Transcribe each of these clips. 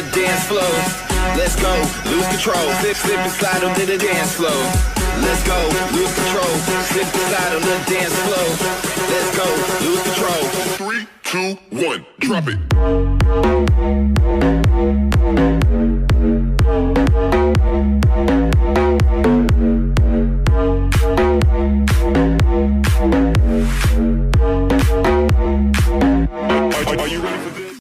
the dance floor. Let's go, lose control, slip and slide onto the dance floor. Let's go, lose control, slip and slide on the dance floor. Let's go, lose control. 3, 2, 1, drop it. Are you ready for this?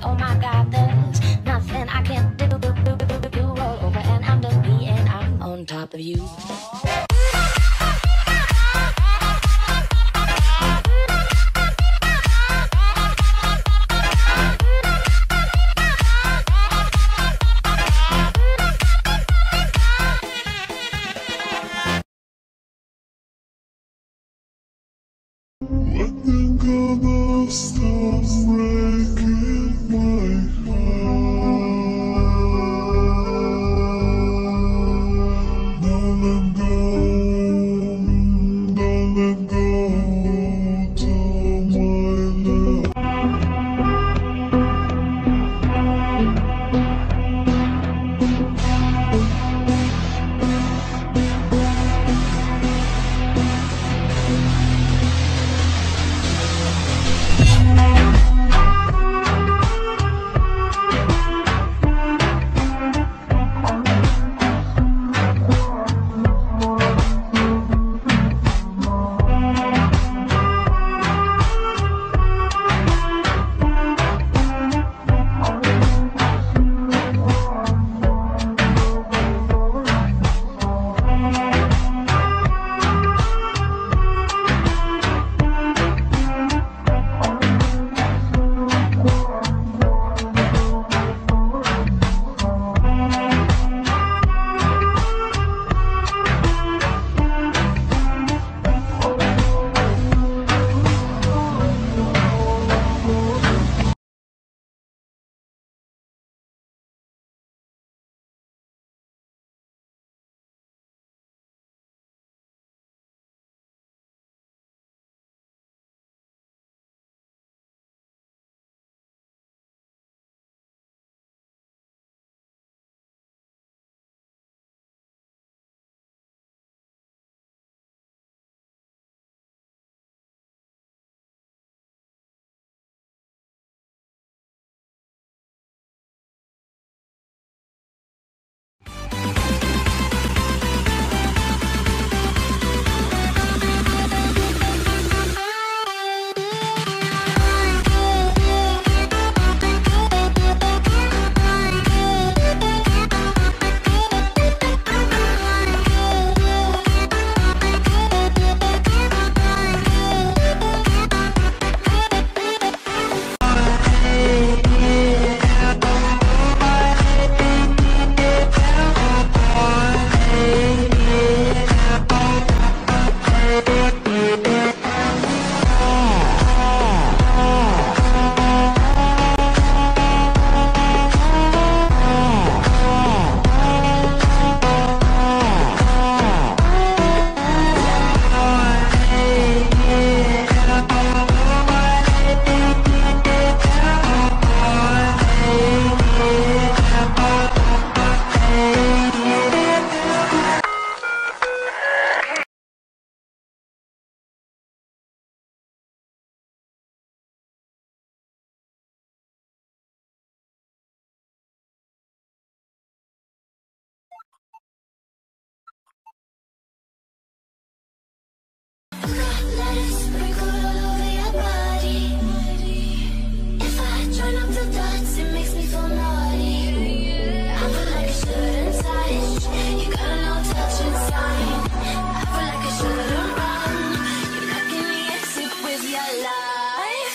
Oh my God, there's nothing I can't do. Roll over and under me, and I'm on top of you. Nothing gonna stop breaking my heart. Don't let go, don't let go till my love. Let it sprinkle all over your body. If I try not to dance, it makes me feel naughty. I feel like I shouldn't touch. You got a no touch inside. I feel like I shouldn't run. You're not giving me exit with your life.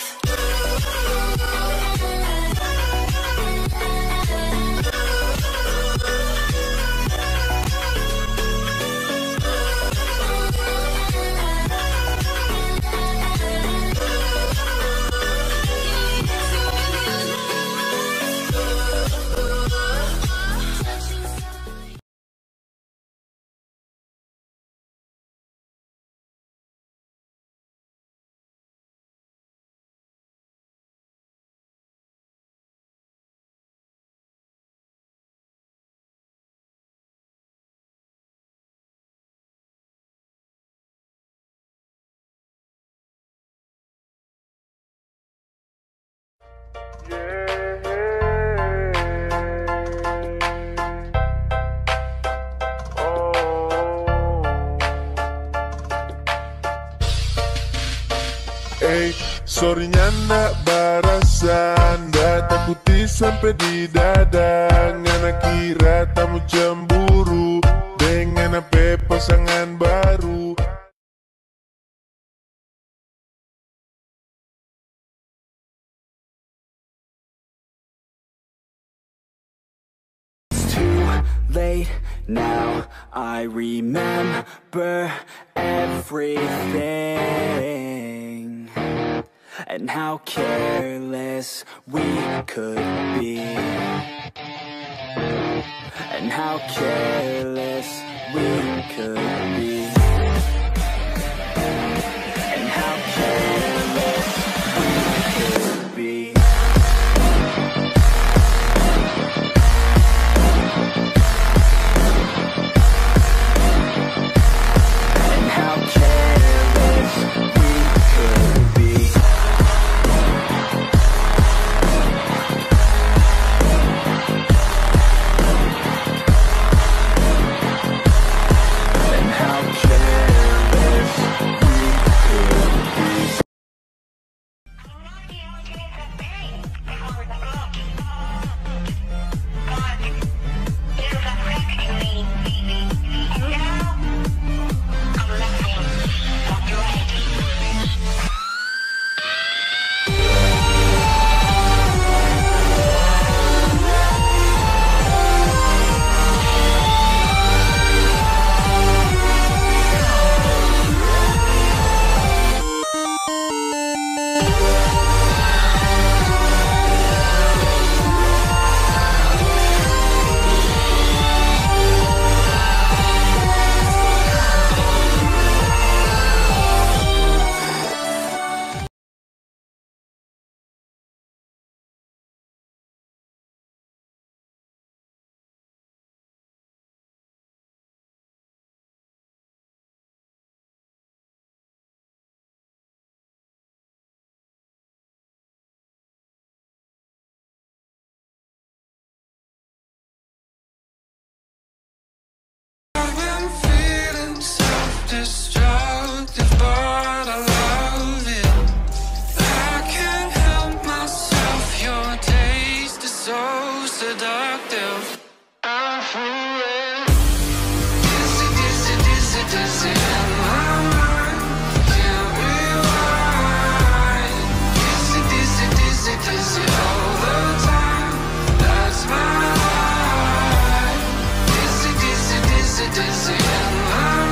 Sorry nya nak barasan, dah takut sampai di dada. Ngana kira tamu cemburu dengan apa pasangan baru. Late now, I remember everything and how careless we could be, and how careless we could be, and how careless we could be. Destructive, but I love it. I can't help myself. Your taste is so seductive. I'm feeling dizzy, dizzy, dizzy, dizzy in my mind. Can't rewind. Dizzy, dizzy, dizzy, dizzy all the time. That's my life. Dizzy, dizzy, dizzy, dizzy in my mind.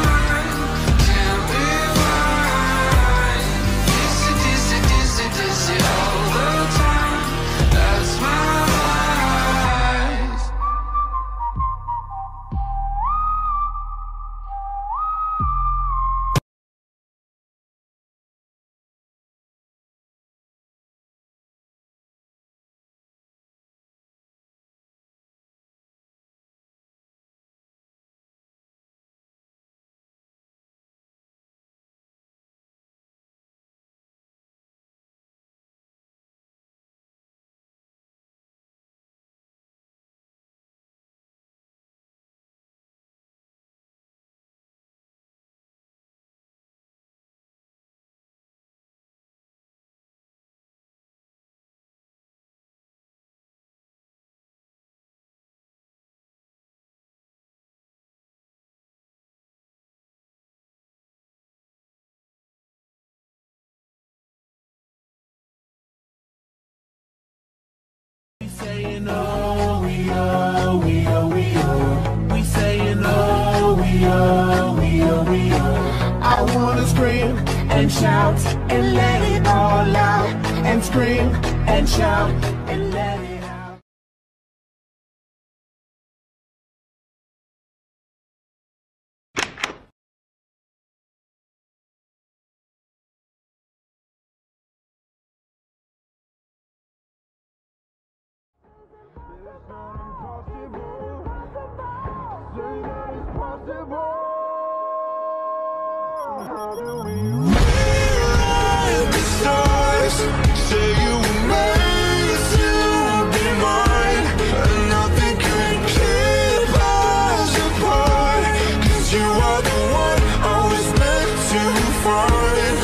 Saying oh, we oh, we oh, we oh. We saying oh, we oh, we oh, we oh. I wanna scream and shout and let it all out, and scream and shout and let it out. How do we rewrite the stars? Say you were meant to be mine, and nothing could keep us apart. 'Cause you are the one I was meant to find.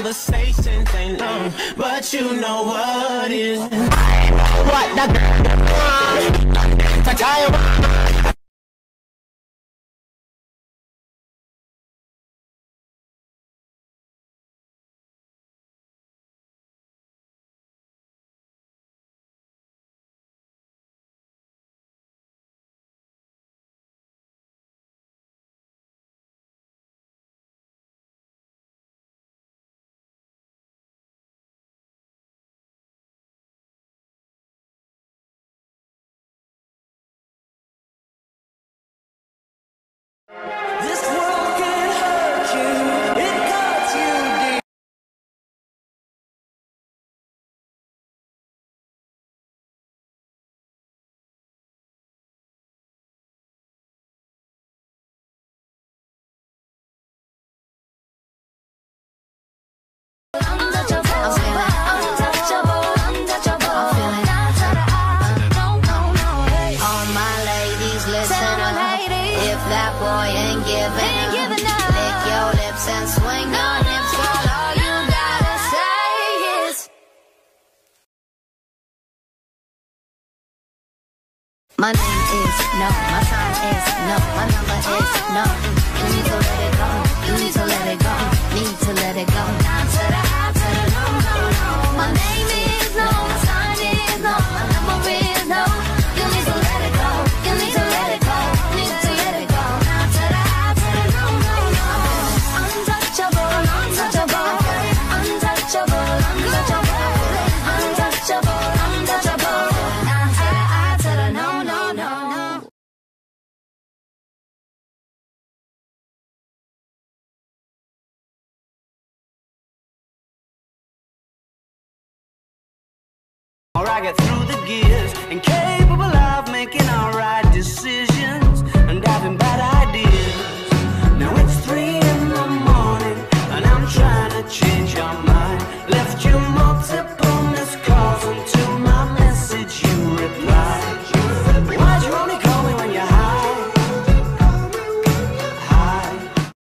conversations ain't long, but you know what is. What the This world can hurt you, it cuts you deep. That boy ain't giving up. Lick your lips and swing your hips, girl. All you gotta say is my name is no, my sign is no, my number is no. You need to let it go. You need to let it go. Need to let it go. Down to the high, to the low, no, no. My name is no, my sign is no, my number is no. You need to let it go. You need to let it go. Need to let it go. Down to the high, to the low, no, no. Untouchable, untouchable, untouchable, untouchable, untouchable, untouchable. Down to the high, to the no, no, no, no. Or I get through the gears, incapable of making alright decisions and having bad ideas. Now it's 3 in the morning and I'm trying to change your mind. Left you multiple missed calls and to my message you replied. Why'd you only call me when you're high? High.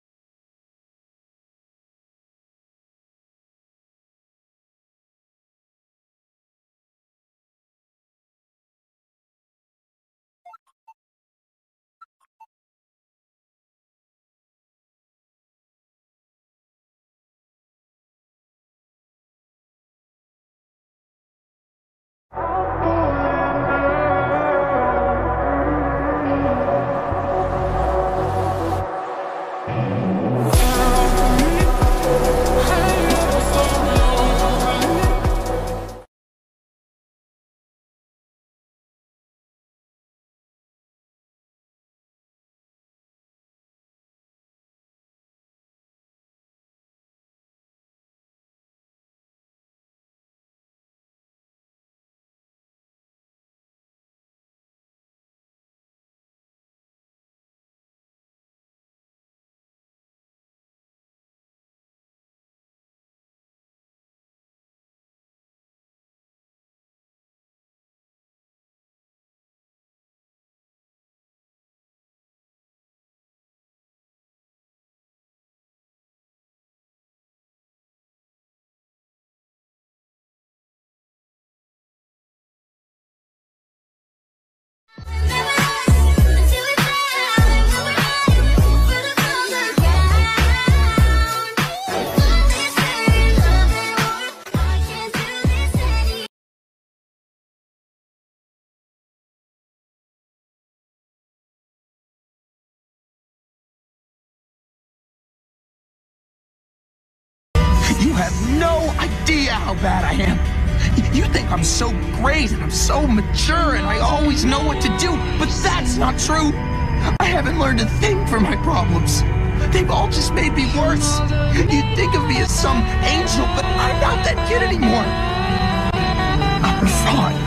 You have no idea how bad I am. You think I'm so great and I'm so mature and I always know what to do, but that's not true. I haven't learned a thing from my problems. They've all just made me worse. You'd think of me as some angel, but I'm not that kid anymore. I'm a fraud.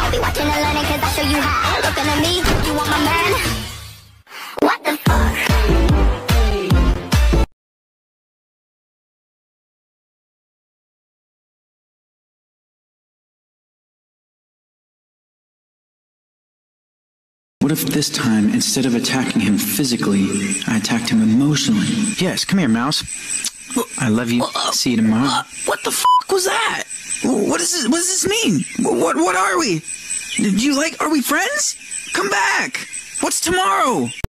I'll be watching and learning cause I show you how. Looking at me, you want my man? What the fuck? What if this time, instead of attacking him physically, I attacked him emotionally? Yes, come here, Mouse. I love you. See you tomorrow. What the fuck was that? What does this mean? What are we? Are we friends? Come back! What's tomorrow?